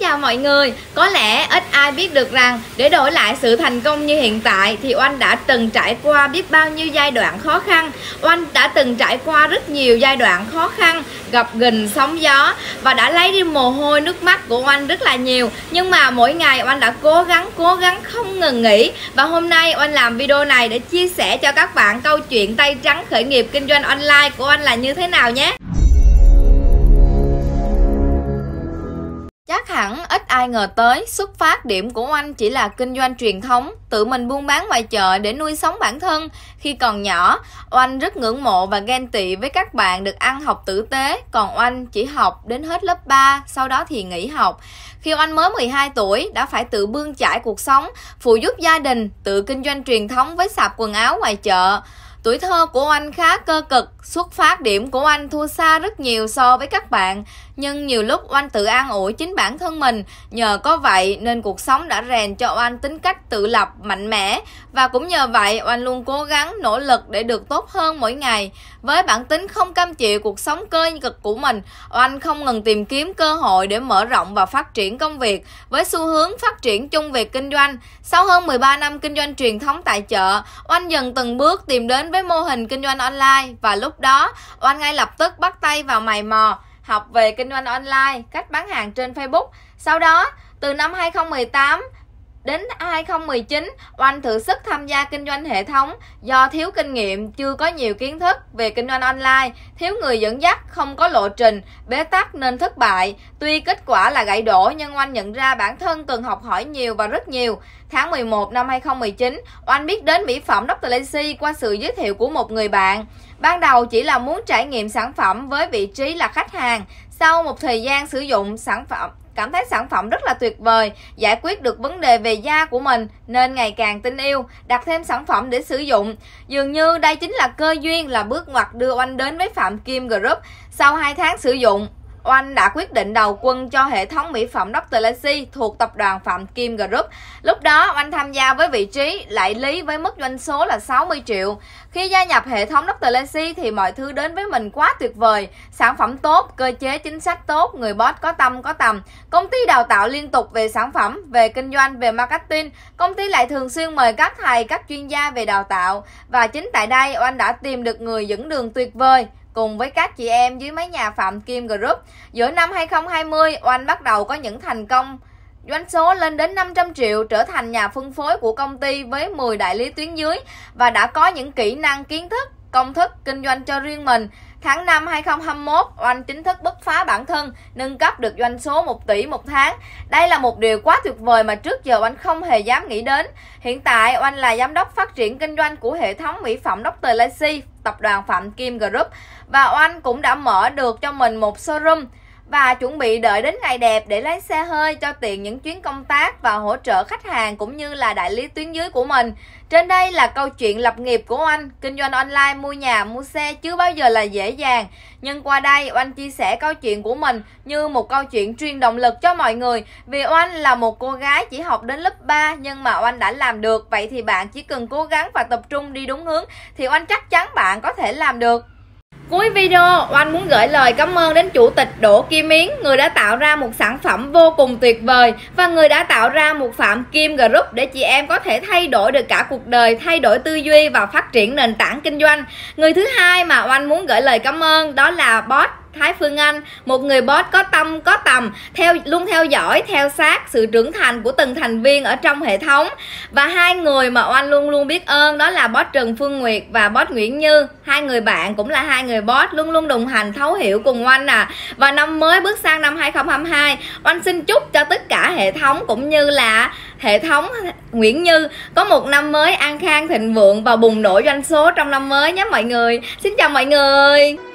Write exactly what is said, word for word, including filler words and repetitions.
chào mọi người. Có lẽ ít ai biết được rằng để đổi lại sự thành công như hiện tại thì Oanh đã từng trải qua biết bao nhiêu giai đoạn khó khăn. Oanh đã từng trải qua rất nhiều giai đoạn khó khăn, gặp gình sóng gió và đã lấy đi mồ hôi nước mắt của Oanh rất là nhiều. Nhưng mà mỗi ngày Oanh đã cố gắng, cố gắng không ngừng nghỉ. Và hôm nay Oanh làm video này để chia sẻ cho các bạn câu chuyện tay trắng khởi nghiệp kinh doanh online của Oanh là như thế nào nhé. Chắc hẳn ít ai ngờ tới xuất phát điểm của Oanh chỉ là kinh doanh truyền thống, tự mình buôn bán ngoài chợ để nuôi sống bản thân. Khi còn nhỏ, Oanh rất ngưỡng mộ và ghen tị với các bạn được ăn học tử tế, còn Oanh chỉ học đến hết lớp ba, sau đó thì nghỉ học. Khi Oanh mới mười hai tuổi, đã phải tự bươn chải cuộc sống, phụ giúp gia đình, tự kinh doanh truyền thống với sạp quần áo ngoài chợ. Tuổi thơ của Oanh khá cơ cực, xuất phát điểm của Oanh thua xa rất nhiều so với các bạn. Nhưng nhiều lúc Oanh tự an ủi chính bản thân mình, nhờ có vậy nên cuộc sống đã rèn cho Oanh tính cách tự lập, mạnh mẽ. Và cũng nhờ vậy Oanh luôn cố gắng, nỗ lực để được tốt hơn mỗi ngày. Với bản tính không cam chịu cuộc sống cơ cực của mình, Oanh không ngừng tìm kiếm cơ hội để mở rộng và phát triển công việc, với xu hướng phát triển chung việc kinh doanh. Sau hơn mười ba năm kinh doanh truyền thống tại chợ, Oanh dần từng bước tìm đến với mô hình kinh doanh online. Và lúc đó Oanh ngay lập tức bắt tay vào mày mò học về kinh doanh online, cách bán hàng trên Facebook. Sau đó từ năm hai không một tám đến hai không một chín, Oanh thử sức tham gia kinh doanh hệ thống. Do thiếu kinh nghiệm, chưa có nhiều kiến thức về kinh doanh online, thiếu người dẫn dắt, không có lộ trình, bế tắc nên thất bại. Tuy kết quả là gãy đổ nhưng Oanh nhận ra bản thân cần học hỏi nhiều và rất nhiều. Tháng mười một năm hai không một chín, Oanh biết đến mỹ phẩm Doctor Lacy qua sự giới thiệu của một người bạn. Ban đầu chỉ là muốn trải nghiệm sản phẩm với vị trí là khách hàng. Sau một thời gian sử dụng sản phẩm, cảm thấy sản phẩm rất là tuyệt vời, giải quyết được vấn đề về da của mình nên ngày càng tin yêu, đặt thêm sản phẩm để sử dụng. Dường như đây chính là cơ duyên, là bước ngoặt đưa Oanh đến với Phạm Kim Group. Sau hai tháng sử dụng, Oanh đã quyết định đầu quân cho hệ thống mỹ phẩm Doctor Lacy thuộc tập đoàn Phạm Kim Group. Lúc đó Oanh tham gia với vị trí đại lý với mức doanh số là sáu mươi triệu. Khi gia nhập hệ thống Doctor Lacy thì mọi thứ đến với mình quá tuyệt vời. Sản phẩm tốt, cơ chế chính sách tốt, người boss có tâm có tầm. Công ty đào tạo liên tục về sản phẩm, về kinh doanh, về marketing. Công ty lại thường xuyên mời các thầy, các chuyên gia về đào tạo. Và chính tại đây Oanh đã tìm được người dẫn đường tuyệt vời cùng với các chị em dưới mái nhà Phạm Kim Group. Giữa năm hai không hai không, Oanh bắt đầu có những thành công, doanh số lên đến năm trăm triệu, trở thành nhà phân phối của công ty với mười đại lý tuyến dưới và đã có những kỹ năng, kiến thức, công thức kinh doanh cho riêng mình. Tháng năm hai không hai mốt, Oanh chính thức bứt phá bản thân, nâng cấp được doanh số một tỷ một tháng. Đây là một điều quá tuyệt vời mà trước giờ Oanh không hề dám nghĩ đến. Hiện tại Oanh là giám đốc phát triển kinh doanh của hệ thống mỹ phẩm Doctor Lacy, tập đoàn Phạm Kim Group. Và Oanh cũng đã mở được cho mình một showroom và chuẩn bị đợi đến ngày đẹp để lấy xe hơi cho tiện những chuyến công tác và hỗ trợ khách hàng cũng như là đại lý tuyến dưới của mình. Trên đây là câu chuyện lập nghiệp của Oanh. Kinh doanh online, mua nhà, mua xe chưa bao giờ là dễ dàng. Nhưng qua đây Oanh chia sẻ câu chuyện của mình như một câu chuyện truyền động lực cho mọi người. Vì Oanh là một cô gái chỉ học đến lớp ba nhưng mà Oanh đã làm được. Vậy thì bạn chỉ cần cố gắng và tập trung đi đúng hướng thì Oanh chắc chắn bạn có thể làm được. Cuối video, Oanh muốn gửi lời cảm ơn đến Chủ tịch Đỗ Kim Yến, người đã tạo ra một sản phẩm vô cùng tuyệt vời và người đã tạo ra một Phạm Kim Group để chị em có thể thay đổi được cả cuộc đời, thay đổi tư duy và phát triển nền tảng kinh doanh. Người thứ hai mà Oanh muốn gửi lời cảm ơn đó là boss Thái Phương Anh, một người boss có tâm, có tầm, theo luôn theo dõi, theo sát sự trưởng thành của từng thành viên ở trong hệ thống. Và hai người mà Oanh luôn luôn biết ơn đó là boss Trần Phương Nguyệt và boss Nguyễn Như. Hai người bạn cũng là hai người boss luôn luôn đồng hành thấu hiểu cùng Oanh à. Và năm mới bước sang năm hai không hai hai, Oanh xin chúc cho tất cả hệ thống cũng như là hệ thống Nguyễn Như có một năm mới an khang thịnh vượng và bùng nổ doanh số trong năm mới nhé mọi người. Xin chào mọi người.